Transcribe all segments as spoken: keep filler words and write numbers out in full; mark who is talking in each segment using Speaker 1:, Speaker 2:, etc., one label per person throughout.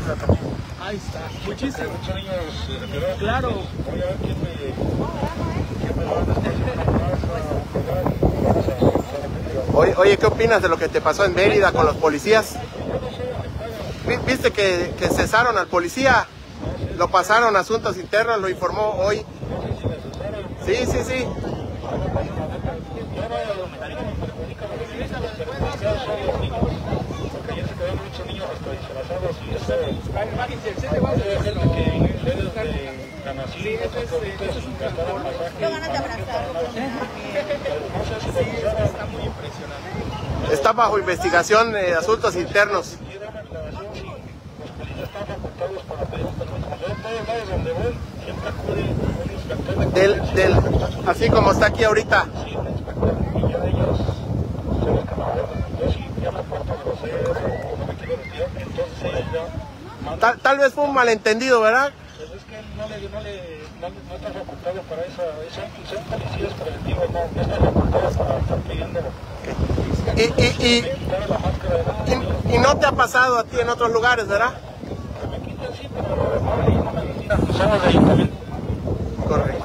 Speaker 1: Ahí está, muchísimo. Claro.
Speaker 2: Oye, oye, ¿qué opinas de lo que te pasó en Mérida con los policías? ¿Viste que, que cesaron al policía? Lo pasaron a Asuntos Internos, lo informó hoy. Sí, sí, sí. Está bajo investigación de eh, Asuntos Internos. Del, del, así como está aquí ahorita. Tal, tal vez fue un malentendido, ¿verdad?
Speaker 3: Pues es que no le, no le, no, no está facultado para eso, son policías preventivos, no, no está facultado para estar pidiéndolo.
Speaker 2: Y, y, y, y, y no te ha pasado a ti en otros lugares, ¿verdad?
Speaker 3: Que me quitan, sí, pero no me quitan, somos de ayuntamiento.
Speaker 2: Correcto.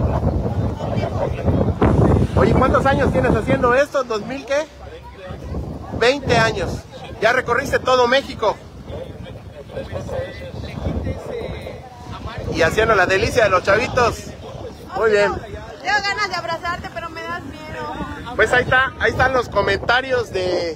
Speaker 2: Oye, ¿cuántos años tienes haciendo esto? ¿dos mil qué? veinte años. Ya recorriste todo México. Y haciendo la delicia de los chavitos. Muy bien.
Speaker 4: Tengo ganas de abrazarte, pero me das miedo.
Speaker 2: Pues ahí está, ahí están los comentarios de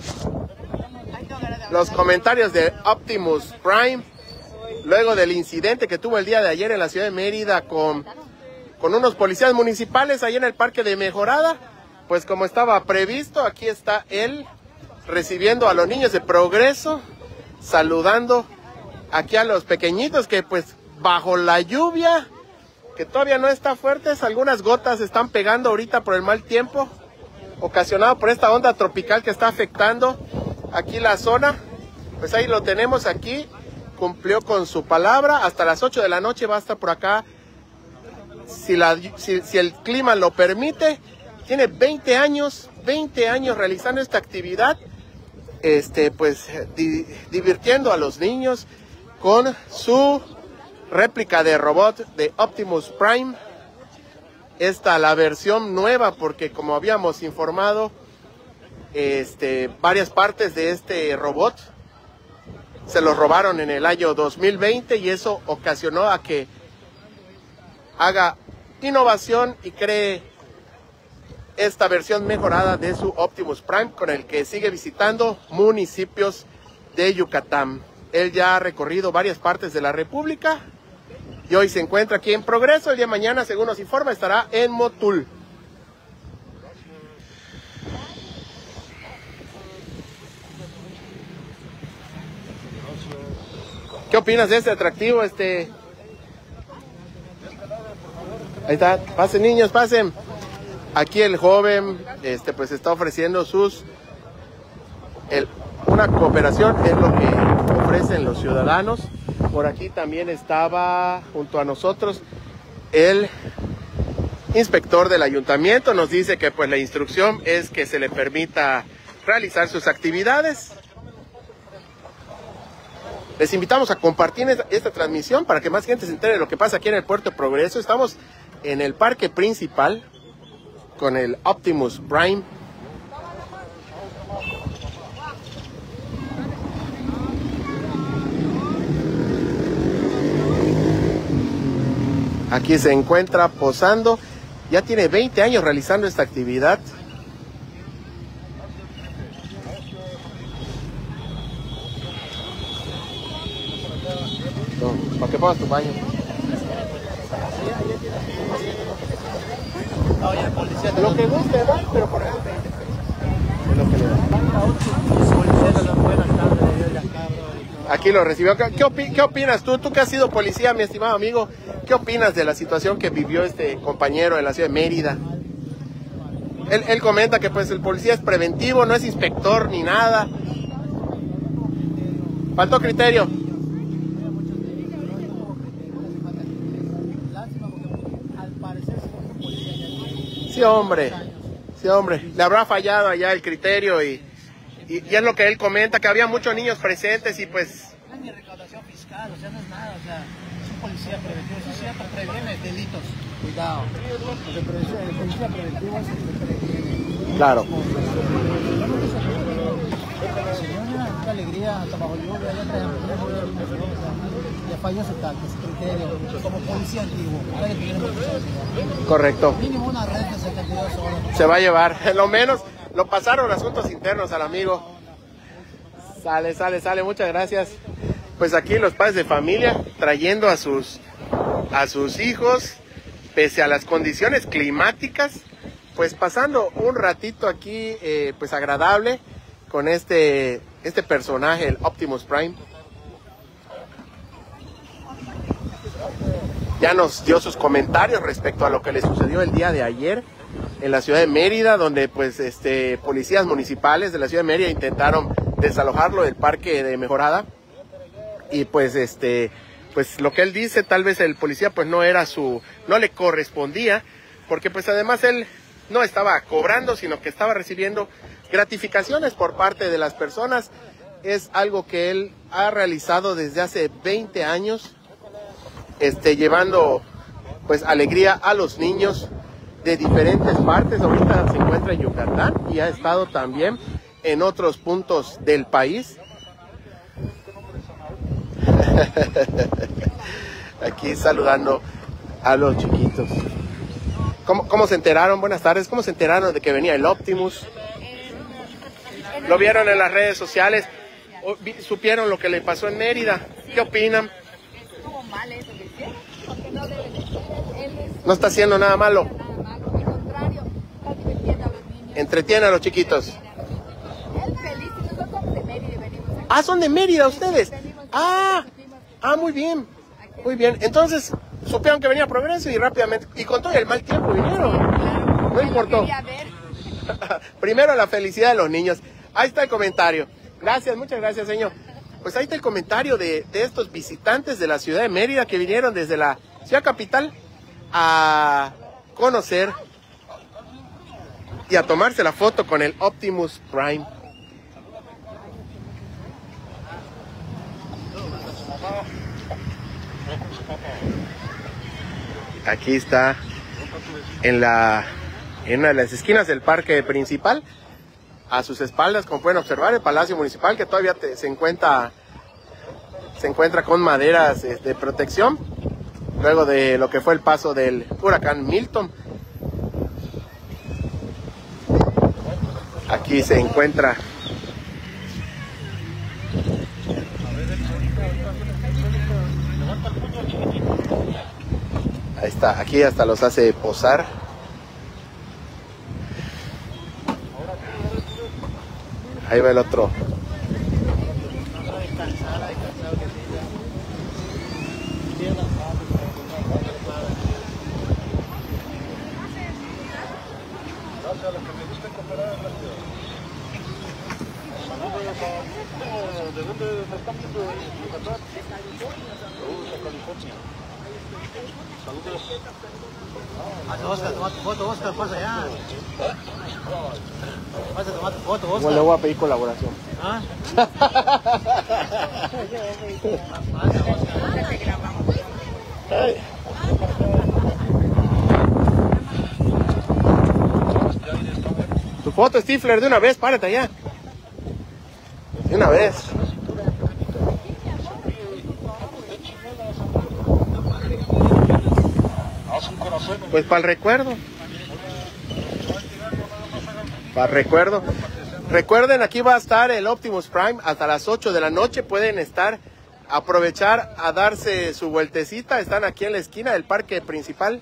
Speaker 2: los comentarios de Optimus Prime luego del incidente que tuvo el día de ayer en la ciudad de Mérida con, con unos policías municipales ahí en el parque de Mejorada. Pues como estaba previsto, aquí está él recibiendo a los niños de Progreso, saludando aquí a los pequeñitos que pues bajo la lluvia, que todavía no está fuerte, algunas gotas están pegando ahorita por el mal tiempo, ocasionado por esta onda tropical que está afectando aquí la zona. Pues ahí lo tenemos aquí, cumplió con su palabra, hasta las ocho de la noche va a estar por acá, si, la, si, si el clima lo permite. Tiene veinte años, veinte años realizando esta actividad, este, pues di, divirtiendo a los niños con su réplica de robot de Optimus Prime. Esta la versión nueva, porque como habíamos informado, este, varias partes de este robot se los robaron en el año dos mil veinte y eso ocasionó a que haga innovación y cree esta versión mejorada de su Optimus Prime, con el que sigue visitando municipios de Yucatán. Él ya ha recorrido varias partes de la República y hoy se encuentra aquí en Progreso. El día de mañana, según nos informa, estará en Motul. ¿Qué opinas de este atractivo? Este... Ahí está, pasen niños, pasen. Aquí el joven este, pues está ofreciendo sus el, una cooperación, es lo que ofrecen los ciudadanos. Por aquí también estaba junto a nosotros el inspector del ayuntamiento. Nos dice que pues la instrucción es que se le permita realizar sus actividades. Les invitamos a compartir esta, esta transmisión para que más gente se entere de lo que pasa aquí en el Puerto Progreso. Estamos en el parque principal con el Optimus Prime. Aquí se encuentra posando. Ya tiene veinte años realizando esta actividad. No, para que pongas tu baño. Lo que guste, ¿verdad? Pero por ejemplo, es lo que le da. Aquí lo recibió. ¿Qué, opi ¿Qué opinas tú? Tú que has sido policía, mi estimado amigo, ¿qué opinas de la situación que vivió este compañero en la ciudad de Mérida? Él, él comenta que pues el policía es preventivo, no es inspector ni nada. Faltó criterio. Sí, hombre, sí, hombre, le habrá fallado allá el criterio y, y, y es lo que él comenta, que había muchos niños presentes y pues
Speaker 5: fiscal, o sea, no es nada, o sea, es un policía preventivo, eso es cierto, previene delitos, cuidado, porque el policía, el policía preventivo es el que previene.
Speaker 2: Claro.
Speaker 5: Señora, qué alegría, hasta bajo lluvia, ya traemos, ya falló su tacto, su criterio, como policía antiguo, ahora que tiene muchos años.
Speaker 2: Correcto.
Speaker 5: Mínimo una red de setenta y dos horas.
Speaker 2: Se va a llevar, lo menos, lo pasaron asuntos internos al amigo. Sale, sale, sale, muchas gracias. Pues aquí los padres de familia trayendo a sus, a sus hijos, pese a las condiciones climáticas, pues pasando un ratito aquí, eh, pues agradable, con este, este personaje, el Optimus Prime. Ya nos dio sus comentarios respecto a lo que le sucedió el día de ayer en la ciudad de Mérida, donde pues este policías municipales de la ciudad de Mérida intentaron desalojarlo del parque de Mejorada. Y pues este pues lo que él dice, tal vez el policía pues no era su, no le correspondía, porque pues además él no estaba cobrando, sino que estaba recibiendo gratificaciones por parte de las personas. Es algo que él ha realizado desde hace veinte años, este, llevando pues alegría a los niños de diferentes partes. Ahorita se encuentra en Yucatán y ha estado también en otros puntos del país. Aquí saludando a los chiquitos. ¿Cómo, ¿Cómo se enteraron? Buenas tardes. ¿Cómo se enteraron de que venía el Optimus? ¿Lo vieron en las redes sociales? ¿Supieron lo que le pasó en Mérida? ¿Qué opinan?
Speaker 4: Estuvo mal eso que hicieron, porque no debe de ser. Él es
Speaker 2: No está haciendo nada malo.
Speaker 4: nada malo, al contrario, está divirtiendo a los niños.
Speaker 2: Entretiene a los chiquitos.
Speaker 4: Él feliz, y nosotros somos de Mérida y venimos aquí.
Speaker 2: Ah, son de Mérida ustedes. Ah, ah, muy bien. Muy bien. Entonces, supieron que venía Progreso y rápidamente, y con todo el mal tiempo vinieron. No importó. Primero la felicidad de los niños. Ahí está el comentario. Gracias, muchas gracias, señor. Pues ahí está el comentario de, de estos visitantes de la ciudad de Mérida que vinieron desde la ciudad capital a conocer y a tomarse la foto con el Optimus Prime. Aquí está en la en una de las esquinas del parque principal. A sus espaldas, como pueden observar, el Palacio Municipal, que todavía te, se encuentra se encuentra con maderas de, de protección, luego de lo que fue el paso del huracán Milton. Aquí se encuentra ahí está, aquí hasta los hace posar. Ahí va el otro.
Speaker 3: ¿De dónde me están viendo? Yucatán. Saludos a California. Saludos.
Speaker 5: Pasa, Oscar, toma tu foto, Oscar, pasa allá. Pasa a tomar tu foto, Oscar.
Speaker 2: Bueno, le voy a pedir colaboración.
Speaker 5: ¿Ah?
Speaker 2: Ay. Tu foto, Stifler, de una vez, párate allá. De una vez. Pues para el recuerdo. Para el recuerdo. Recuerden, aquí va a estar el Optimus Prime hasta las ocho de la noche. Pueden estar, aprovechar a darse su vueltecita. Están aquí en la esquina del parque principal.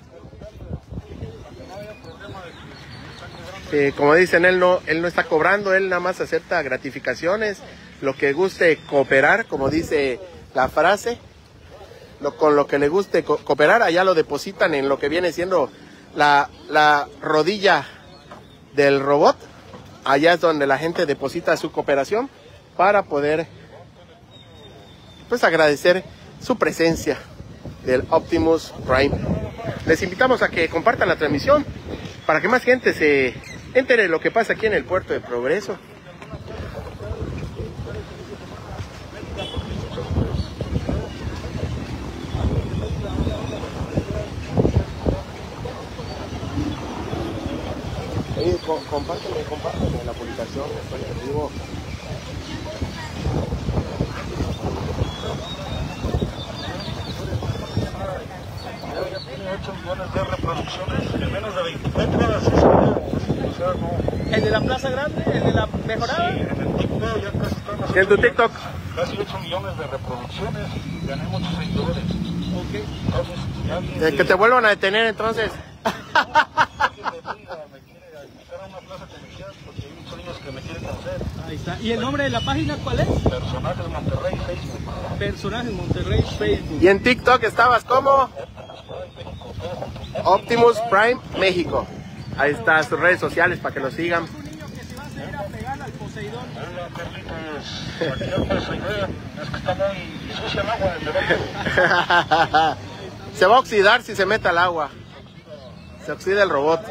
Speaker 2: Eh, como dicen, él no, él no está cobrando, él nada más acepta gratificaciones, lo que guste cooperar, como dice la frase, lo, con lo que le guste co cooperar, allá lo depositan en lo que viene siendo la, la rodilla del robot. Allá es donde la gente deposita su cooperación para poder pues agradecer su presencia del Optimus Prime. Les invitamos a que compartan la transmisión para que más gente se entere de lo que pasa aquí en el puerto de Progreso. compárteme, compárteme la publicación, estoy en vivo.
Speaker 3: ocho millones de reproducciones en menos de veinticuatro horas. O sea, no.
Speaker 1: ¿El de la Plaza Grande? ¿El de la Mejorada?
Speaker 3: Sí, en el TikTok ya casi estamos.
Speaker 2: ¿Qué en tu TikTok?
Speaker 3: Casi ocho millones de reproducciones y gané muchos seguidores.
Speaker 1: Ok.
Speaker 3: Entonces, ya alguien
Speaker 2: Eh, que te vuelvan a detener entonces.
Speaker 3: alguien me diga, me quiere invitar a una plaza comercial porque hay muchos niños que me quieren conocer.
Speaker 1: Ahí está. ¿Y el nombre de la página cuál es?
Speaker 3: Personajes Monterrey, Facebook.
Speaker 1: Personajes Monterrey, Facebook.
Speaker 2: Y en TikTok estabas como Optimus Prime México. Ahí está sus redes sociales para que lo sigan.
Speaker 1: Un niño que se va a hacer a pegar al Poseidón.
Speaker 3: Hola, Carlitos. Aquí anda su idea. Es que está muy sucia el agua del bebé.
Speaker 2: Se va a oxidar si se mete al agua. Se oxida el robot.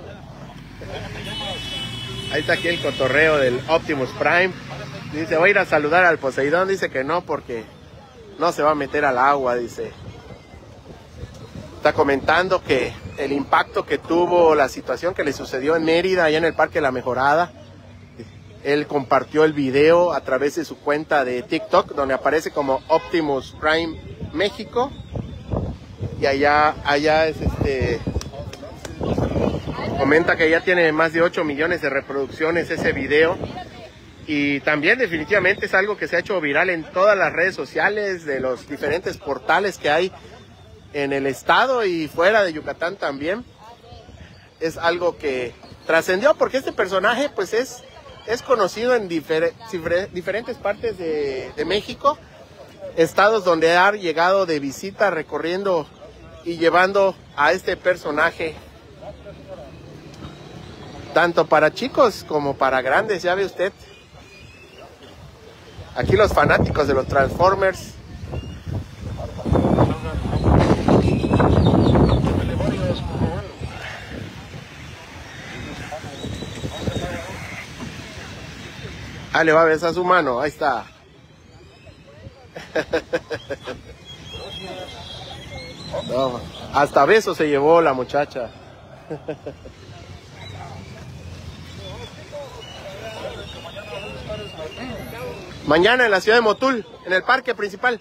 Speaker 2: Ahí está aquí el cotorreo del Optimus Prime. Dice, voy a ir a saludar al Poseidón. Dice que no porque no se va a meter al agua, dice. Está comentando que el impacto que tuvo la situación que le sucedió en Mérida, allá en el Parque La Mejorada. Él compartió el video a través de su cuenta de TikTok, donde aparece como Optimus Prime México. Y allá, allá es este... Comenta que ya tiene más de ocho millones de reproducciones ese video. Y también definitivamente es algo que se ha hecho viral en todas las redes sociales, de los diferentes portales que hay en el estado y fuera de Yucatán también. Es algo que trascendió porque este personaje pues es, es conocido en difer diferentes partes de, de México, estados donde ha llegado de visita recorriendo y llevando a este personaje tanto para chicos como para grandes, ya ve usted. Aquí los fanáticos de los Transformers. Ah, le va a besar su mano, ahí está. No, hasta beso se llevó la muchacha. Mañana en la ciudad de Motul, en el parque principal.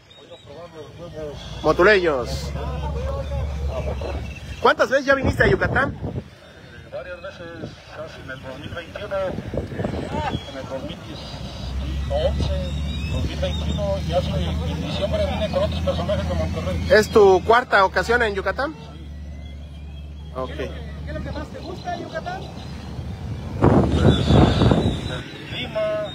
Speaker 2: Motuleños. ¿Cuántas veces ya viniste a Yucatán?
Speaker 3: Varias veces, casi en el dos mil veintiuno, en el dos mil once, dos mil veintiuno, y hace en diciembre vine con otros personajes de Monterrey.
Speaker 2: ¿Es tu cuarta ocasión en Yucatán? Ok.
Speaker 1: ¿Qué es lo que más te gusta de Yucatán?
Speaker 3: Pues, el clima,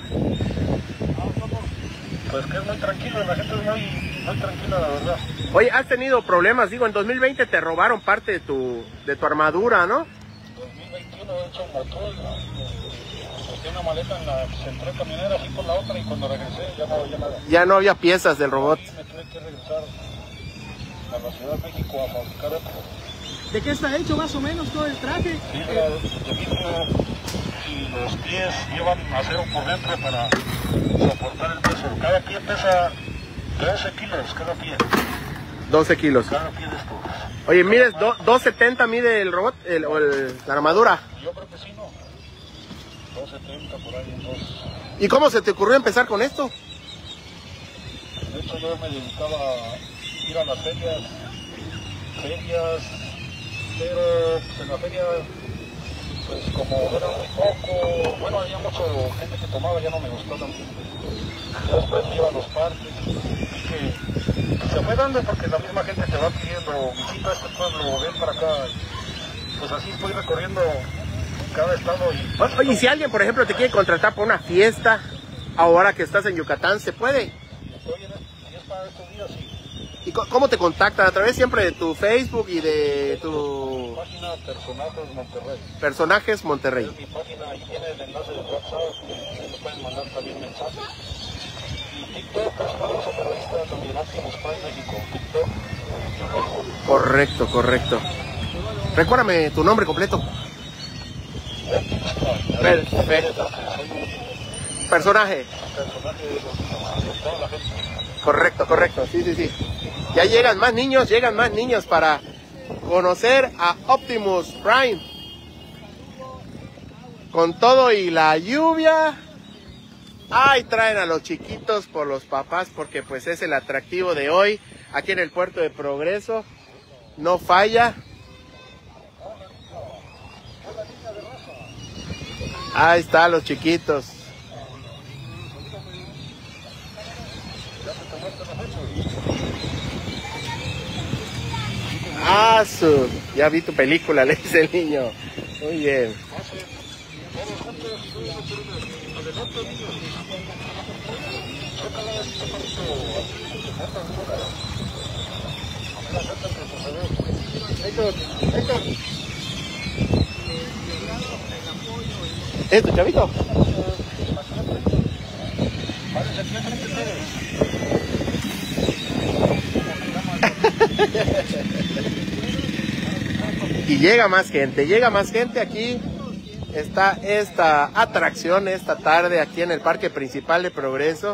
Speaker 3: pues que es muy tranquilo, la gente es muy, muy tranquila, la verdad.
Speaker 2: Oye, has tenido problemas, digo, en dos mil veinte te robaron parte de tu, de tu armadura, ¿no?
Speaker 3: dos mil veintiuno he hecho un motor, dejé una maleta en la central camionera, fui por la otra y cuando regresé ya no había nada.
Speaker 2: Ya no había piezas del robot.
Speaker 3: Y me tuve que regresar a la Ciudad de México a fabricar otro.
Speaker 1: ¿De qué está hecho más o menos todo el traje?
Speaker 3: Fibra de vidrio y los pies llevan acero por dentro para soportar el peso. Cada pie pesa doce kilos, cada pie.
Speaker 2: doce kilos.
Speaker 3: Cada pie de estos.
Speaker 2: Oye, mides, do, dos setenta mide el robot, el, o el, la armadura.
Speaker 3: Yo creo que sí, ¿no? dos setenta por ahí, dos.
Speaker 2: ¿Y cómo se te ocurrió empezar con esto?
Speaker 3: De hecho, yo me dedicaba a ir a las ferias, ferias, pero pues, en la feria, pues como era muy poco, bueno, había mucha gente que tomaba, ya no me gustó tanto. Ya después me iba a los parques y que se fue dando porque la misma gente te va pidiendo, visita este pueblo, ven para acá. Pues así fui recorriendo cada estado. Y,
Speaker 2: Oye, y si alguien, por ejemplo, te quiere contratar para una fiesta, ahora que estás en Yucatán, ¿se puede?
Speaker 3: Oye, si es para estos días, sí.
Speaker 2: ¿Y cómo te contactan? ¿A través siempre de tu Facebook y de tu
Speaker 3: Página Personajes Monterrey.
Speaker 2: Personajes Monterrey?
Speaker 3: Es mi página, ahí tiene el enlace de WhatsApp, ahí me pueden mandar también mensajes. Y TikTok, Personajes Monterrey, también Optimus Prime México, TikTok.
Speaker 2: Correcto, correcto. Recuérdame tu nombre completo. Perfecto. Personaje.
Speaker 3: Personaje de toda la gente.
Speaker 2: Correcto, correcto. Sí, sí, sí. Ya llegan más niños, llegan más niños para conocer a Optimus Prime. con todo y la lluvia. Ahí traen a los chiquitos por los papás, porque pues es el atractivo de hoy aquí en el Puerto de Progreso. No falla. Ahí están los chiquitos. Ah, su, ya vi tu película, le dice el niño. Muy bien. ¿Esto, chavito? Y llega más gente, llega más gente aquí. Está esta atracción esta tarde aquí en el Parque Principal de Progreso.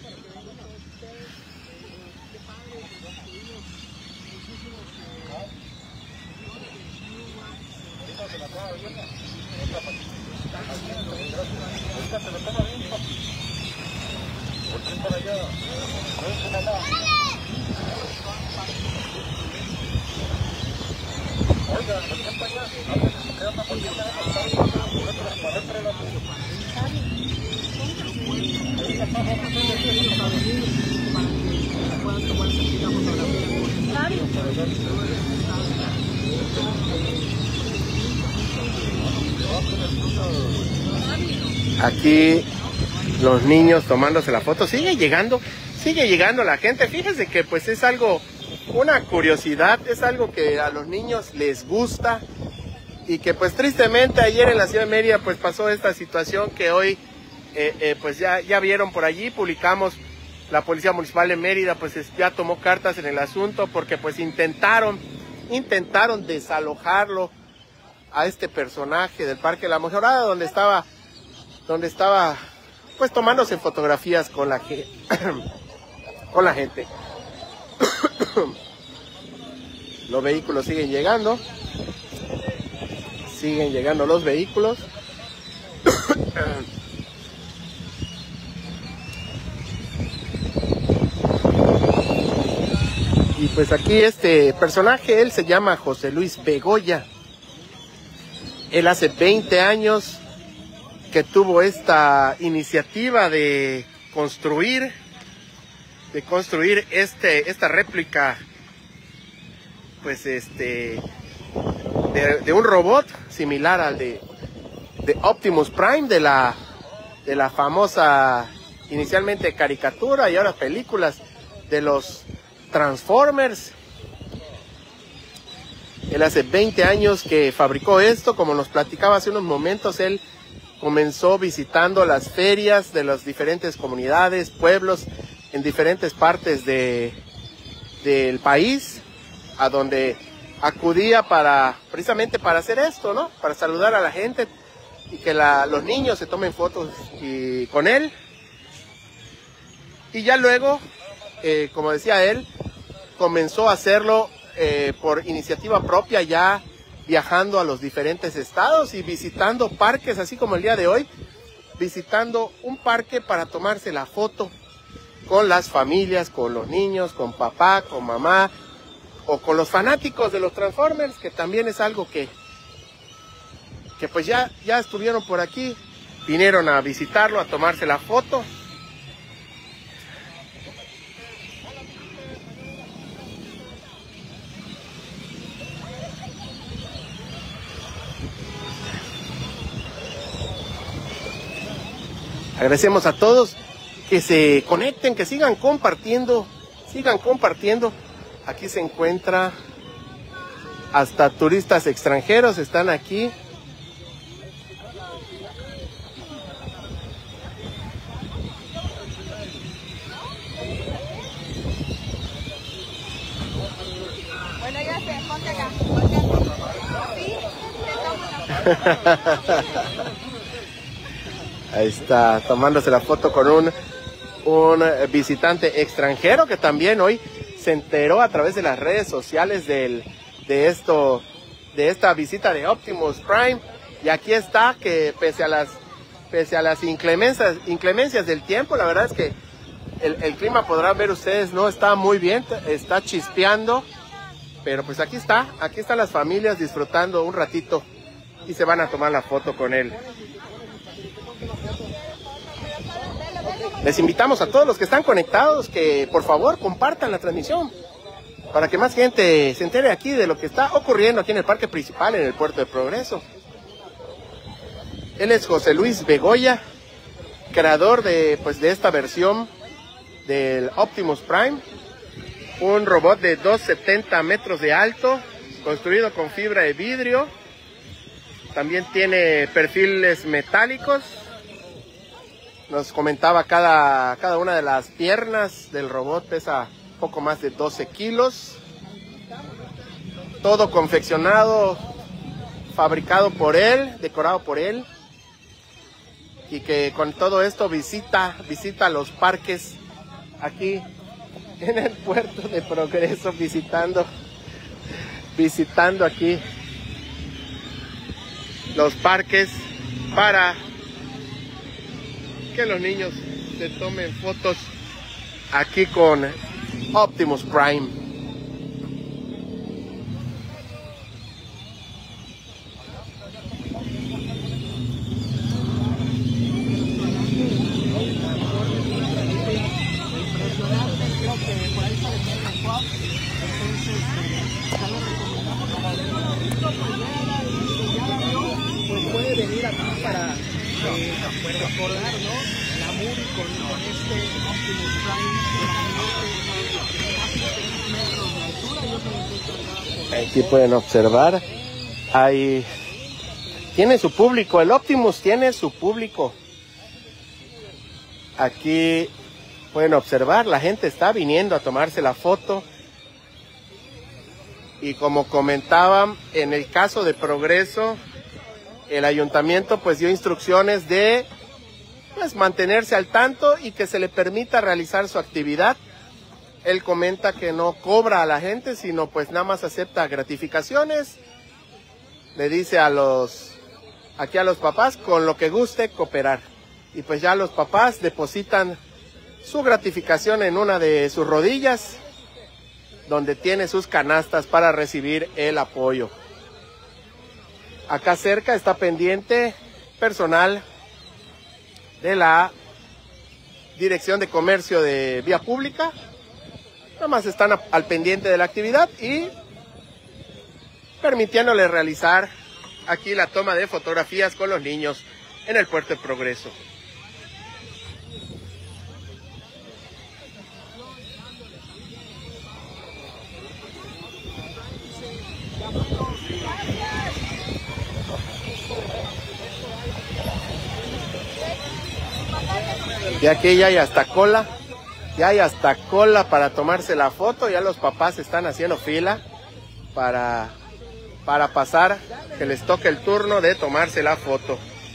Speaker 2: Aquí los niños tomándose la foto. Sigue llegando, sigue llegando la gente. Fíjense que pues es algo, una curiosidad, es algo que a los niños les gusta. Y que pues tristemente ayer en la ciudad de Mérida pues pasó esta situación que hoy eh, eh, pues ya, ya vieron por allí. Publicamos, la Policía Municipal de Mérida pues ya tomó cartas en el asunto, porque pues intentaron, intentaron desalojarlo a este personaje del Parque de la Mejorada, donde estaba, donde estaba pues tomándose fotografías con la, con la gente. Los vehículos siguen llegando. Siguen llegando los vehículos. Y pues aquí este personaje, él se llama José Luis Begoya. Él hace veinte años que tuvo esta iniciativa de construir, de construir este, esta réplica, pues este, de, de un robot similar al de, de Optimus Prime, de la, de la famosa inicialmente caricatura y ahora películas de los Transformers. Él hace veinte años que fabricó esto. Como nos platicaba hace unos momentos, él comenzó visitando las ferias de las diferentes comunidades, pueblos en diferentes partes de, del país, a donde acudía para, precisamente para hacer esto, ¿no? Para saludar a la gente y que la, los niños se tomen fotos y, con él. Y ya luego, eh, como decía él, comenzó a hacerlo eh, por iniciativa propia, ya viajando a los diferentes estados y visitando parques, así como el día de hoy, visitando un parque para tomarse la foto con las familias, con los niños, con papá, con mamá, o con los fanáticos de los Transformers, que también es algo que, que pues ya, ya estuvieron por aquí, vinieron a visitarlo, a tomarse la foto. Agradecemos a todos que se conecten, que sigan compartiendo, sigan compartiendo. Aquí se encuentra hasta turistas extranjeros, están aquí.
Speaker 4: Bueno, ya sé, ponte acá, ponte acá. Sí, te tomo la foto.
Speaker 2: Ahí está, tomándose la foto con un, un visitante extranjero que también hoy se enteró a través de las redes sociales del, de esto, de esta visita de Optimus Prime. Y aquí está que pese a las, pese a las inclemencias, inclemencias del tiempo, la verdad es que el, el clima, podrán ver ustedes, no está muy bien, está chispeando. Pero pues aquí está, aquí están las familias disfrutando un ratito y se van a tomar la foto con él. Les invitamos a todos los que están conectados que por favor compartan la transmisión para que más gente se entere aquí de lo que está ocurriendo aquí en el parque principal, en el Puerto de Progreso. Él es José Luis Begoya, creador de, pues, de esta versión del Optimus Prime, un robot de doscientos setenta metros de alto, construido con fibra de vidrio. También tiene perfiles metálicos. Nos comentaba cada, cada una de las piernas del robot pesa poco más de doce kilos. Todo confeccionado, fabricado por él, decorado por él. Y que con todo esto visita, visita los parques aquí en el Puerto de Progreso, visitando, visitando aquí los parques para que los niños se tomen fotos aquí con Optimus Prime.
Speaker 1: Pues puede venir aquí para eh, recordar, ¿no? La movie con, con este Optimus Prime.
Speaker 2: Aquí pueden observar, hay, tiene su público, el Optimus tiene su público. Aquí pueden observar, la gente está viniendo a tomarse la foto. Y como comentaban, en el caso de Progreso, el ayuntamiento pues dio instrucciones de pues mantenerse al tanto y que se le permita realizar su actividad. Él comenta que no cobra a la gente, sino pues nada más acepta gratificaciones. Le dice a los, aquí a los papás, con lo que guste cooperar. Y pues ya los papás depositan su gratificación en una de sus rodillas, donde tiene sus canastas para recibir el apoyo. Acá cerca está pendiente personal de la Dirección de Comercio de Vía Pública. Nada más están a, al pendiente de la actividad y permitiéndole realizar aquí la toma de fotografías con los niños en el Puerto de Progreso. Y aquí ya hay hasta cola, ya hay hasta cola para tomarse la foto, ya los papás están haciendo fila para, para pasar, que les toque el turno de tomarse la foto.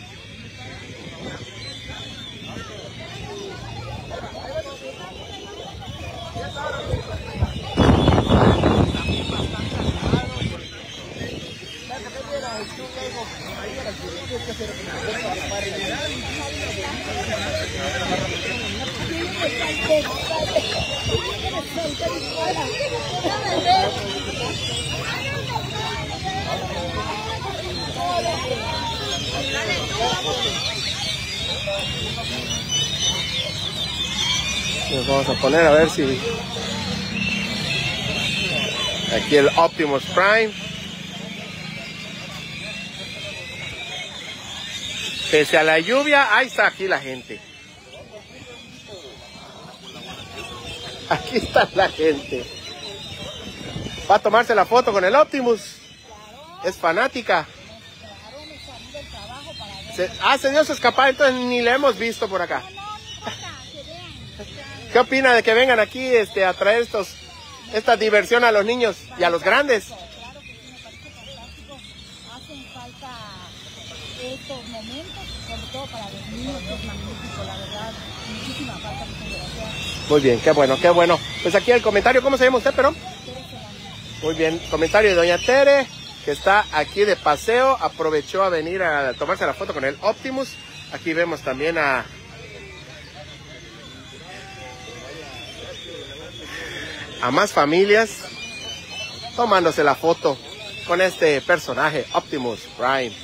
Speaker 2: Nos vamos a poner a ver si aquí el Optimus Prime. Pese a la lluvia, ahí está aquí la gente. Aquí está la gente. Va a tomarse la foto con el Optimus. Es fanática. Se, ah, se dio su escapada, entonces ni la hemos visto por acá. ¿Qué opina de que vengan aquí este, a traer estos, esta diversión a los niños y a los grandes?
Speaker 4: Hacen falta estos momentos, sobre todo para los niños, que es magnífico, la verdad, muchísima falta, muchas gracias.
Speaker 2: Muy bien, qué bueno, qué bueno. Pues aquí el comentario, ¿cómo se llama usted, perdón? Muy bien, comentario de doña Tere. que está aquí de paseo, aprovechó a venir a tomarse la foto con el Optimus. Aquí vemos también a a más familias tomándose la foto con este personaje Optimus Prime.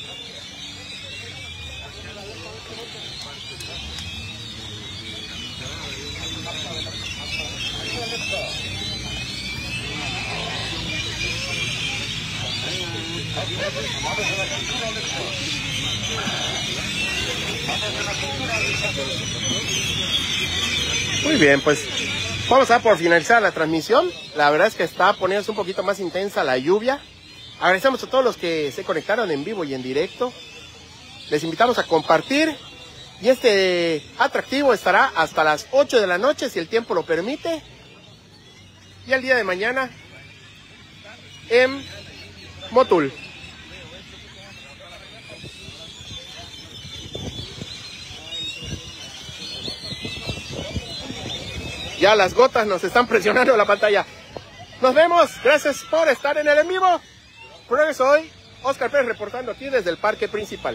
Speaker 2: Muy bien, pues vamos a por finalizar la transmisión. La verdad es que está poniéndose un poquito más intensa la lluvia. Agradecemos a todos los que se conectaron en vivo y en directo. Les invitamos a compartir. Y este atractivo estará hasta las ocho de la noche, si el tiempo lo permite. Y el día de mañana en Motul. Ya las gotas nos están presionando la pantalla. Nos vemos. Gracias por estar en el en vivo. Por eso hoy, Oscar Pérez reportando aquí desde el parque principal.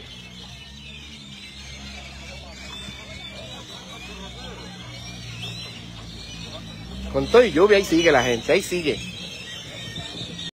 Speaker 2: Con todo y lluvia, ahí sigue la gente, ahí sigue.